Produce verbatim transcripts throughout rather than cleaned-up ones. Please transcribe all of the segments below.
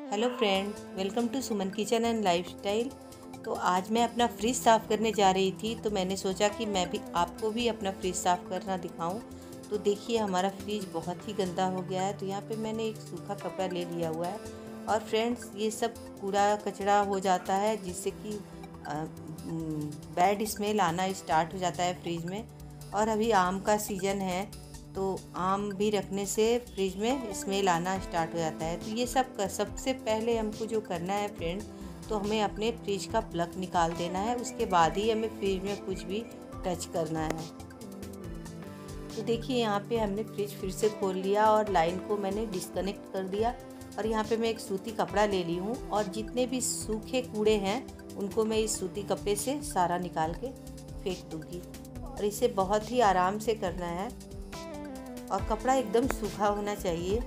Hello friend, welcome to Suman kitchen and lifestyle. तो आज मैं अपना फ्रिज साफ़ करने जा रही थी, तो मैंने सोचा कि मैं भी आपको भी अपना फ्रिज साफ़ करना दिखाऊं। तो देखिए हमारा फ्रिज बहुत ही गंदा हो गया है। तो यहाँ पे मैंने एक सूखा कपड़ा ले लिया हुआ है और फ्रेंड्स ये सब कूड़ा कचरा हो जाता है, जिससे कि बैड स्मेल आना स्टार्ट हो जाता है फ्रिज में। और अभी आम का सीज़न है, तो आम भी रखने से फ्रिज में स्मेल आना स्टार्ट हो जाता है। तो ये सब कर, सबसे पहले हमको जो करना है फ्रेंड्स, तो हमें अपने फ्रिज का प्लग निकाल देना है। उसके बाद ही हमें फ्रिज में कुछ भी टच करना है। तो देखिए यहाँ पे हमने फ्रिज फिर से खोल लिया और लाइन को मैंने डिस्कनेक्ट कर दिया। और यहाँ पे मैं एक सूती कपड़ा ले ली हूँ और जितने भी सूखे कूड़े हैं उनको मैं इस सूती कपड़े से सारा निकाल के फेंक दूँगी। और इसे बहुत ही आराम से करना है और कपड़ा एकदम सूखा होना चाहिए।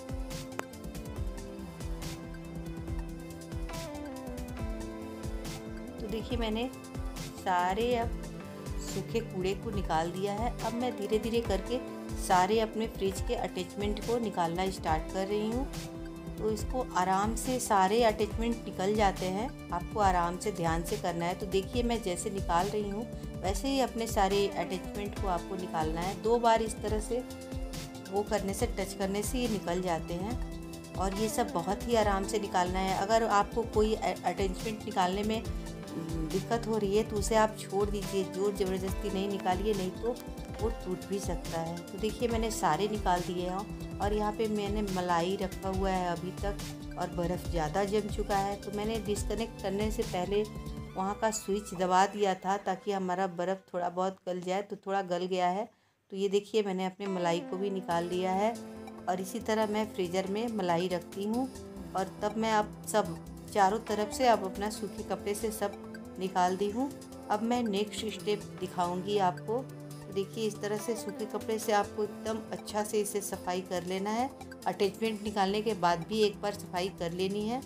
तो देखिए मैंने सारे अब सूखे कूड़े को निकाल दिया है। अब मैं धीरे धीरे करके सारे अपने फ्रिज के अटैचमेंट को निकालना स्टार्ट कर रही हूँ। तो इसको आराम से सारे अटैचमेंट निकल जाते हैं, आपको आराम से ध्यान से करना है। तो देखिए मैं जैसे निकाल रही हूँ वैसे ही अपने सारे अटैचमेंट को आपको निकालना है। दो बार इस तरह से वो करने से, टच करने से ये निकल जाते हैं। और ये सब बहुत ही आराम से निकालना है। अगर आपको कोई अटैचमेंट निकालने में दिक्कत हो रही है तो उसे आप छोड़ दीजिए, जोर ज़बरदस्ती नहीं निकालिए, नहीं तो वो टूट भी सकता है। तो देखिए मैंने सारे निकाल दिए हैं। और यहाँ पे मैंने मलाई रखा हुआ है अभी तक और बर्फ़ ज़्यादा जम चुका है, तो मैंने डिस्कनेक्ट करने से पहले वहाँ का स्विच दबा दिया था ताकि हमारा बर्फ़ थोड़ा बहुत गल जाए। तो थोड़ा गल गया है। तो ये देखिए मैंने अपने मलाई को भी निकाल लिया है। और इसी तरह मैं फ्रीज़र में मलाई रखती हूँ। और तब मैं अब सब चारों तरफ से अब अपना सूखे कपड़े से सब निकाल दी हूँ। अब मैं नेक्स्ट स्टेप दिखाऊंगी आपको। तो देखिए इस तरह से सूखे कपड़े से आपको एकदम अच्छा से इसे सफाई कर लेना है। अटैचमेंट निकालने के बाद भी एक बार सफाई कर लेनी है।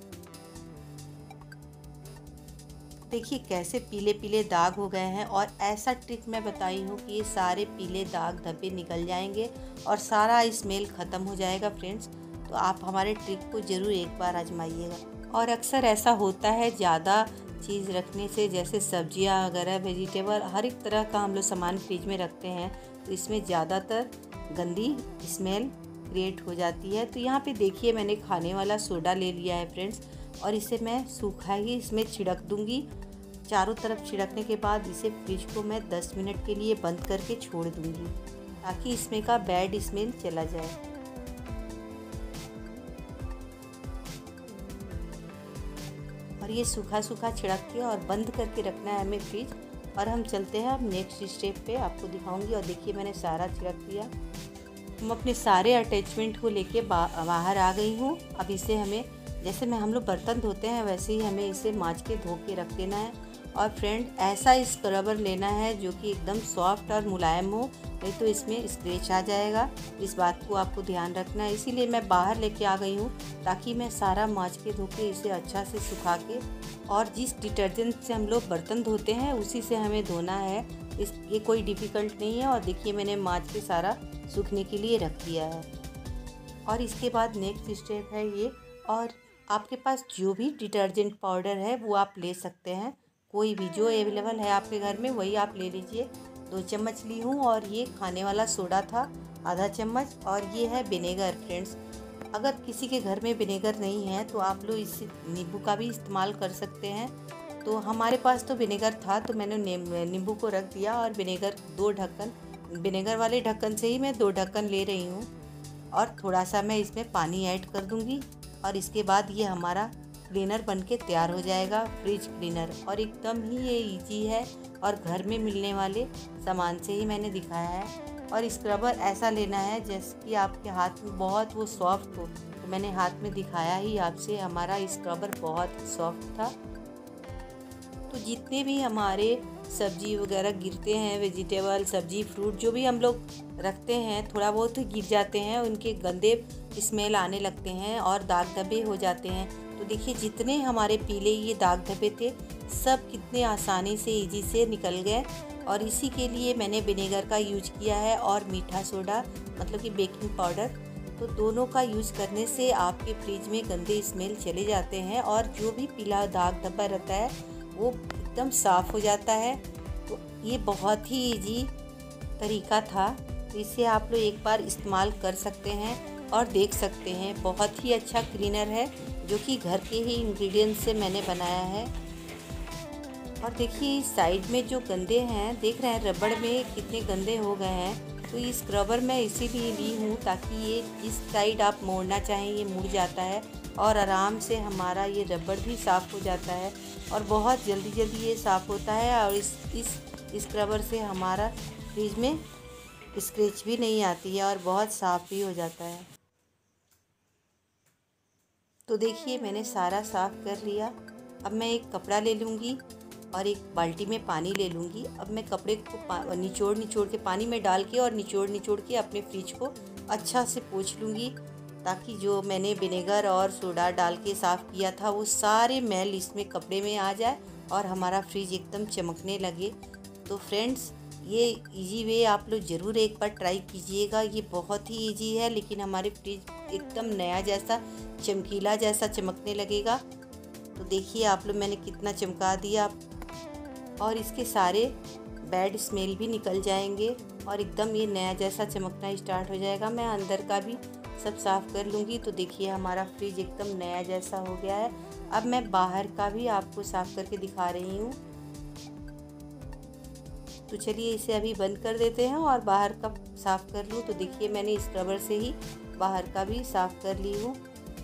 देखिए कैसे पीले पीले दाग हो गए हैं। और ऐसा ट्रिक मैं बताई हूँ कि ये सारे पीले दाग धब्बे निकल जाएंगे और सारा स्मेल ख़त्म हो जाएगा फ्रेंड्स। तो आप हमारे ट्रिक को ज़रूर एक बार आजमाइएगा। और अक्सर ऐसा होता है ज़्यादा चीज़ रखने से, जैसे सब्जियाँ वगैरह, वेजिटेबल, हर एक तरह का हम लोग सामान फ्रिज में रखते हैं, तो इसमें ज़्यादातर गंदी स्मेल क्रिएट हो जाती है। तो यहाँ पे देखिए मैंने खाने वाला सोडा ले लिया है फ्रेंड्स, और इसे मैं सूखा ही इसमें छिड़क दूँगी। चारों तरफ छिड़कने के बाद इसे फ्रिज को मैं दस मिनट के लिए बंद करके छोड़ दूँगी ताकि इसमें का बैड स्मेल चला जाए। और ये सूखा सूखा छिड़क के और बंद करके रखना है हमें फ्रिज। और हम चलते हैं अब नेक्स्ट स्टेप पे, आपको दिखाऊंगी। और देखिए मैंने सारा छिड़क दिया। हम अपने सारे अटैचमेंट को लेके बा, बाहर आ गई हूँ। अब इसे हमें, जैसे में हम लोग बर्तन धोते हैं वैसे ही हमें इसे मांज के धो के रख देना है। और फ्रेंड ऐसा स्क्रबर लेना है जो कि एकदम सॉफ्ट और मुलायम हो, नहीं तो इसमें स्क्रैच आ जाएगा। इस बात को आपको ध्यान रखना है। इसीलिए मैं बाहर लेके आ गई हूँ ताकि मैं सारा मांज के धो के इसे अच्छा से सुखा के, और जिस डिटर्जेंट से हम लोग बर्तन धोते हैं उसी से हमें धोना है। इस ये कोई डिफ़िकल्ट नहीं है। और देखिए मैंने मांज के सारा सूखने के लिए रख दिया है। और इसके बाद नेक्स्ट स्टेप है ये। और आपके पास जो भी डिटर्जेंट पाउडर है वो आप ले सकते हैं, कोई भी जो अवेलेबल है आपके घर में वही आप ले लीजिए। दो चम्मच ली हूँ। और ये खाने वाला सोडा था आधा चम्मच। और ये है विनेगर फ्रेंड्स। अगर किसी के घर में विनेगर नहीं है तो आप लोग इस नींबू का भी इस्तेमाल कर सकते हैं। तो हमारे पास तो विनेगर था तो मैंने नींबू को रख दिया। और विनेगर दो ढक्कन, विनेगर वाले ढक्कन से ही मैं दो ढक्कन ले रही हूँ। और थोड़ा सा मैं इसमें पानी ऐड कर दूँगी। और इसके बाद ये हमारा क्लीनर बनके तैयार हो जाएगा, फ्रिज क्लीनर। और एकदम ही ये इजी है और घर में मिलने वाले सामान से ही मैंने दिखाया है। और स्क्रबर ऐसा लेना है जैसे कि आपके हाथ में बहुत वो सॉफ्ट हो। तो मैंने हाथ में दिखाया ही आपसे, हमारा स्क्रबर बहुत सॉफ्ट था। तो जितने भी हमारे सब्जी वगैरह गिरते हैं, वेजिटेबल, सब्जी, फ्रूट जो भी हम लोग रखते हैं, थोड़ा बहुत गिर जाते हैं, उनके गंदे स्मेल आने लगते हैं और दाग धब्बे हो जाते हैं। तो देखिए जितने हमारे पीले ये दाग धब्बे थे सब कितने आसानी से इजी से निकल गए। और इसी के लिए मैंने विनेगर का यूज किया है और मीठा सोडा मतलब कि बेकिंग पाउडर। तो दोनों का यूज़ करने से आपके फ्रिज में गंदे स्मेल चले जाते हैं और जो भी पीला दाग धब्बा रहता है वो एकदम साफ़ हो जाता है। तो ये बहुत ही इजी तरीका था, तो इसे आप लोग एक बार इस्तेमाल कर सकते हैं और देख सकते हैं। बहुत ही अच्छा क्लीनर है जो कि घर के ही इंग्रेडिएंट से मैंने बनाया है। और देखिए इस साइड में जो गंदे हैं, देख रहे हैं रबड़ में कितने गंदे हो गए हैं। तो इस स्क्रबर मैं इसीलिए ली हूँ ताकि ये इस साइड आप मोड़ना चाहें ये मुड़ जाता है और आराम से हमारा ये रबड़ भी साफ़ हो जाता है और बहुत जल्दी जल्दी ये साफ़ होता है। और इस इस स्क्रबर से हमारा फ्रिज में स्क्रैच भी नहीं आती है और बहुत साफ़ भी हो जाता है। तो देखिए मैंने सारा साफ़ कर लिया। अब मैं एक कपड़ा ले लूँगी और एक बाल्टी में पानी ले लूँगी। अब मैं कपड़े को निचोड़ निचोड़ के पानी में डाल के और निचोड़ निचोड़ के अपने फ्रिज को अच्छा से पोंछ लूँगी ताकि जो मैंने विनेगर और सोडा डाल के साफ़ किया था वो सारे मैल इसमें कपड़े में आ जाए और हमारा फ्रिज एकदम चमकने लगे। तो फ्रेंड्स ये इजी वे आप लोग ज़रूर एक बार ट्राई कीजिएगा। ये बहुत ही इजी है लेकिन हमारे फ्रिज एकदम नया जैसा चमकीला जैसा चमकने लगेगा। तो देखिए आप लोग मैंने कितना चमका दिया और इसके सारे बैड स्मेल भी निकल जाएंगे और एकदम ये नया जैसा चमकना स्टार्ट हो जाएगा। मैं अंदर का भी सब साफ़ कर लूँगी। तो देखिए हमारा फ्रिज एकदम नया जैसा हो गया है। अब मैं बाहर का भी आपको साफ़ करके दिखा रही हूँ। तो चलिए इसे अभी बंद कर देते हैं और बाहर का साफ़ कर लूँ। तो देखिए मैंने स्क्रबर से ही बाहर का भी साफ़ कर ली हूँ।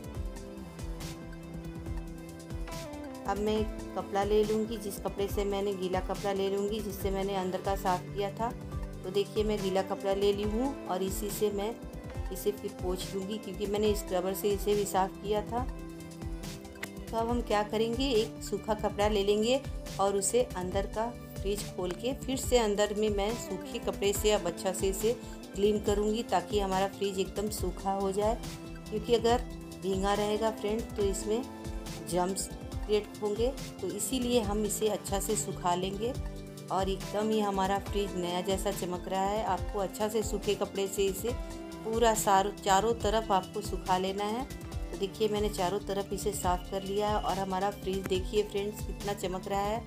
अब मैं एक कपड़ा ले लूँगी, जिस कपड़े से मैंने गीला कपड़ा ले लूँगी जिससे मैंने अंदर का साफ़ किया था। तो देखिए मैं गीला कपड़ा ले ली हूँ और इसी से मैं इसे फिर पोंछ लूँगी क्योंकि मैंने स्क्रबर से इसे भी साफ़ किया था। तो अब हम क्या करेंगे, एक सूखा कपड़ा ले लेंगे और उसे अंदर का फ्रिज खोल के फिर से अंदर में मैं सूखे कपड़े से अब अच्छा से इसे क्लीन करूँगी ताकि हमारा फ्रिज एकदम सूखा हो जाए। क्योंकि अगर भींगा रहेगा फ्रेंड तो इसमें जर्म्स क्रिएट होंगे, तो इसीलिए हम इसे अच्छा से सुखा लेंगे। और एकदम ही हमारा फ्रिज नया जैसा चमक रहा है। आपको अच्छा से सूखे कपड़े से इसे पूरा सारों चारों तरफ आपको सुखा लेना है। तो देखिए मैंने चारों तरफ इसे साफ़ कर लिया है और हमारा फ्रिज देखिए फ्रेंड्स कितना चमक रहा है।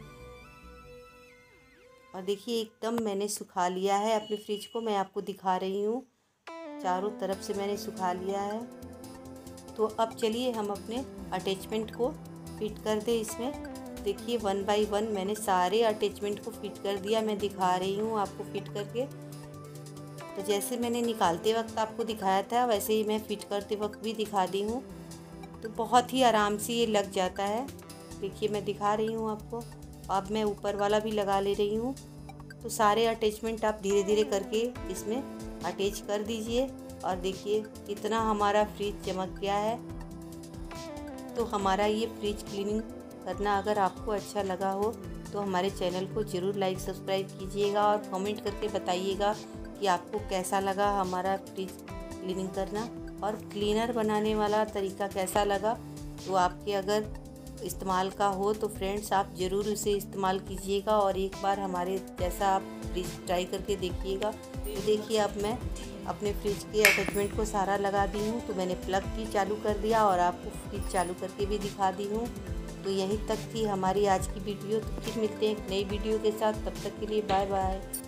और देखिए एकदम मैंने सुखा लिया है अपने फ्रिज को, मैं आपको दिखा रही हूँ। चारों तरफ से मैंने सुखा लिया है। तो अब चलिए हम अपने अटैचमेंट को फिट कर दे इसमें। देखिए वन बाय वन मैंने सारे अटैचमेंट को फिट कर दिया। मैं दिखा रही हूँ आपको फिट करके। तो जैसे मैंने निकालते वक्त आपको दिखाया था वैसे ही मैं फिट करते वक्त भी दिखा दी हूँ। तो बहुत ही आराम से ये लग जाता है। देखिए मैं दिखा रही हूँ आपको। अब मैं ऊपर वाला भी लगा ले रही हूँ। तो सारे अटैचमेंट आप धीरे धीरे करके इसमें अटैच कर दीजिए। और देखिए कितना हमारा फ्रिज चमक गया है। तो हमारा ये फ्रिज क्लीनिंग करना अगर आपको अच्छा लगा हो तो हमारे चैनल को ज़रूर लाइक सब्सक्राइब कीजिएगा और कमेंट करके बताइएगा कि आपको कैसा लगा हमारा फ्रिज क्लीनिंग करना और क्लीनर बनाने वाला तरीका कैसा लगा। तो आपके अगर इस्तेमाल का हो तो फ्रेंड्स आप ज़रूर उसे इस्तेमाल कीजिएगा और एक बार हमारे जैसा आप फ्रिज ट्राई करके देखिएगा। तो देखिए अब मैं अपने फ्रिज के अटैचमेंट को सारा लगा दी हूँ। तो मैंने प्लग भी चालू कर दिया और आपको फ्रिज चालू करके भी दिखा दी हूँ। तो यहीं तक थी हमारी आज की वीडियो। तो फिर मिलते हैं एक नई वीडियो के साथ, तब तक के लिए बाय बाय।